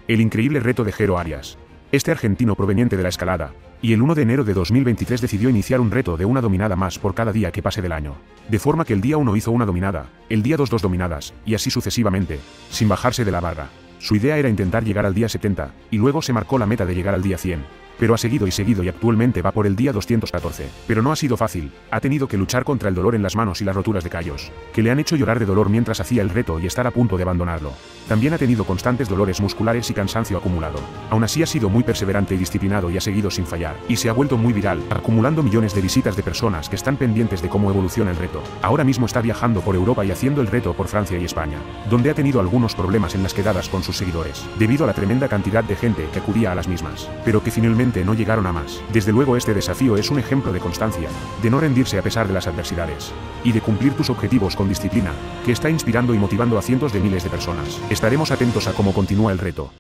El increíble reto de Jero Arias. Este argentino proveniente de la escalada, y el 1 de enero de 2023 decidió iniciar un reto de una dominada más por cada día que pase del año. De forma que el día 1 hizo una dominada, el día 2 dominadas, y así sucesivamente, sin bajarse de la barra. Su idea era intentar llegar al día 70, y luego se marcó la meta de llegar al día 100. Pero ha seguido y actualmente va por el día 214. Pero no ha sido fácil, ha tenido que luchar contra el dolor en las manos y las roturas de callos, que le han hecho llorar de dolor mientras hacía el reto y estar a punto de abandonarlo. También ha tenido constantes dolores musculares y cansancio acumulado. Aún así ha sido muy perseverante y disciplinado y ha seguido sin fallar, y se ha vuelto muy viral, acumulando millones de visitas de personas que están pendientes de cómo evoluciona el reto. Ahora mismo está viajando por Europa y haciendo el reto por Francia y España, donde ha tenido algunos problemas en las quedadas con sus seguidores, debido a la tremenda cantidad de gente que acudía a las mismas, pero que finalmente no llegaron a más. Desde luego este desafío es un ejemplo de constancia, de no rendirse a pesar de las adversidades, y de cumplir tus objetivos con disciplina, que está inspirando y motivando a cientos de miles de personas. Estaremos atentos a cómo continúa el reto.